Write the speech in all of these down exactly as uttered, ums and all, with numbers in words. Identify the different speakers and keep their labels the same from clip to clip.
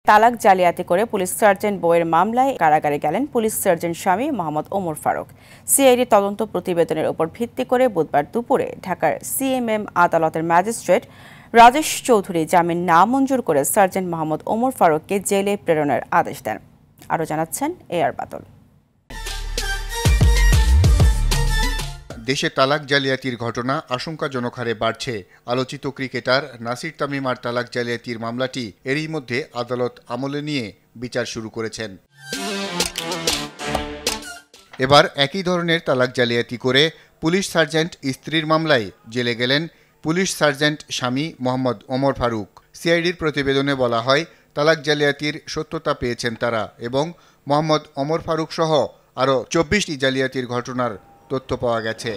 Speaker 1: তালাক জালিয়াতি করে পুলিশ সার্জেন্ট বউয়ের মামলায় কারাগারে গেলেন পুলিশ সার্জেন্ট স্বামী মোহাম্মদ ওমর ফারুক। সিআইডি তদন্ত প্রতিবেদনের উপর ভিত্তি করে বুধবার দুপুরে ঢাকার সিএমএম আদালতের ম্যাজিস্ট্রেট রাজেশ চৌধুরী জামিন নামঞ্জুর করে সার্জেন্ট মোহাম্মদ ওমর ফারুককে জেলে প্রেরণের আদেশ দেন। আরও জানাচ্ছেন এ আর বাদল।
Speaker 2: দেশে তালাক জালিয়াতির ঘটনা আশঙ্কাজনক হারে বাড়ছে। আলোচিত ক্রিকেটার নাসির তামিমার তালাক জালিয়াতির মামলাটি এরই মধ্যে আদালত আমলে নিয়ে বিচার শুরু করেছেন। এবার একই ধরনের তালাক জালিয়াতি করে পুলিশ সার্জেন্ট স্ত্রীর মামলায় জেলে গেলেন পুলিশ সার্জেন্ট স্বামী মোহাম্মদ ওমর ফারুক। সিআইডির প্রতিবেদনে বলা হয়, তালাক জালিয়াতির সত্যতা পেয়েছেন তারা এবং মোহাম্মদ ওমর ফারুক সহ আরও চব্বিশটি জালিয়াতির ঘটনার তথ্য পাওয়া গেছে।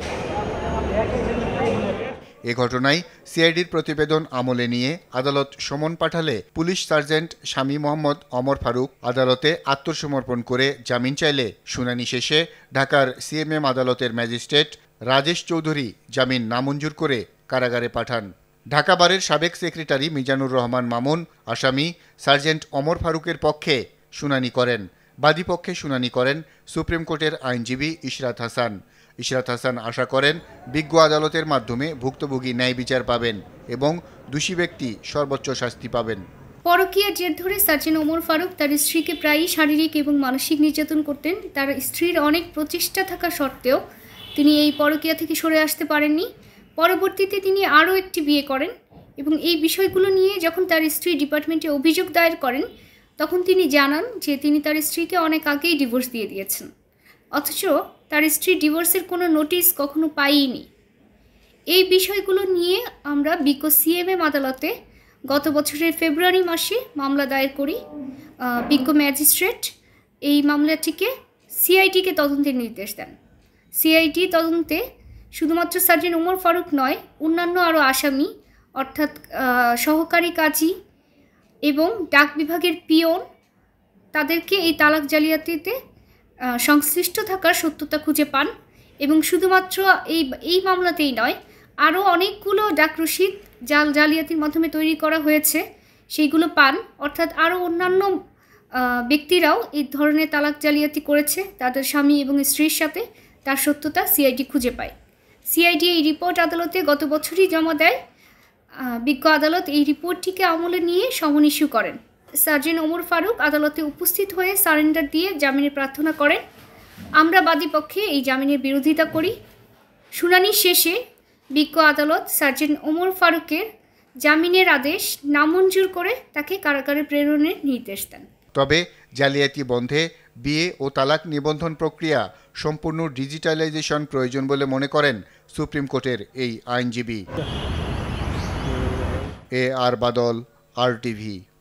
Speaker 2: এ ঘটনায় সিআইডির প্রতিবেদন আমলে নিয়ে আদালত সমন পাঠালে পুলিশ সার্জেন্ট স্বামী মোহাম্মদ ওমর ফারুক আদালতে আত্মসমর্পণ করে জামিন চাইলে শুনানি শেষে ঢাকার সিএমএম আদালতের ম্যাজিস্ট্রেট রাজেশ চৌধুরী জামিন নামঞ্জুর করে কারাগারে পাঠান। ঢাকা বারের সাবেক সেক্রেটারি মিজানুর রহমান মামুন আসামি সার্জেন্ট ওমর ফারুকের পক্ষে শুনানি করেন। বাদীপক্ষে শুনানি করেন সুপ্রিম কোর্টের আইনজীবী ইশরাত হাসান। ইশরাত হাসান আশা করেন বিজ্ঞ আদালতের মাধ্যমে ভুক্তভোগী ন্যায় বিচার পাবেন এবং দোষী ব্যক্তি সর্বোচ্চ শাস্তি পাবেন।
Speaker 3: পরকীয়ার জের ধরে সার্জেন্ট ওমর ফারুক তার স্ত্রীকে প্রায়ই শারীরিক এবং মানসিক নির্যাতন করতেন। তার স্ত্রীর অনেক প্রচেষ্টা থাকা সত্ত্বেও তিনি এই পরকীয়া থেকে সরে আসতে পারেননি। পরবর্তীতে তিনি আরও একটি বিয়ে করেন এবং এই বিষয়গুলো নিয়ে যখন তার স্ত্রী ডিপার্টমেন্টে অভিযোগ দায়ের করেন তখন তিনি জানান যে তিনি তার স্ত্রীকে অনেক আগেই ডিভোর্স দিয়ে দিয়েছেন, অথচ তার স্ত্রী ডিভোর্সের কোনো নোটিশ কখনো পাইনি। এই বিষয়গুলো নিয়ে আমরা বিজ্ঞ সিএমএম আদালতে গত বছরের ফেব্রুয়ারি মাসে মামলা দায়ের করি। বিজ্ঞ ম্যাজিস্ট্রেট এই মামলাটিকে সিআইডিকে তদন্তের নির্দেশ দেন। সিআইডি তদন্তে শুধুমাত্র সার্জেন্ট ওমর ফারুক নয়, অন্যান্য আরও আসামি অর্থাৎ সহকারী কাজী এবং ডাক বিভাগের পিয়ন তাদেরকে এই তালাক জালিয়াতিতে সংশ্লিষ্ট থাকার সত্যতা খুঁজে পান এবং শুধুমাত্র এই এই মামলাতেই নয়, আরও অনেকগুলো ডাক রসিদ জাল জালিয়াতির মাধ্যমে তৈরি করা হয়েছে সেইগুলো পান। অর্থাৎ আরও অন্যান্য ব্যক্তিরাও এই ধরনের তালাক জালিয়াতি করেছে তাদের স্বামী এবং স্ত্রীর সাথে, তার সত্যতা সিআইডি খুঁজে পায়। সিআইডি এই রিপোর্ট আদালতে গত বছরই জমা দেয়। বিজ্ঞ আদালত এই রিপোর্টটিকে আমলে নিয়ে সমন ইস্যু করেন। সার্জেন্ট ওমর ফারুক আদালতে উপস্থিত হয়ে সারেন্ডার দিয়ে জামিনের প্রার্থনা করেন। আমরা বাদীপক্ষে এই জামিনের বিরোধিতা করি। শুনানি শেষে বিজ্ঞ আদালত সার্জেন্ট ওমর ফারুকের জামিনের আদেশ নামঞ্জুর করে তাকে কারাগারে প্রেরণের নির্দেশ দেন।
Speaker 2: তবে জালিয়াতি বন্ধে বিয়ে ও তালাক নিবন্ধন প্রক্রিয়া সম্পূর্ণ ডিজিটালাইজেশন প্রয়োজন বলে মনে করেন সুপ্রিম কোর্টের এই আইনজীবী। এ আর বাদল, আর টিভি।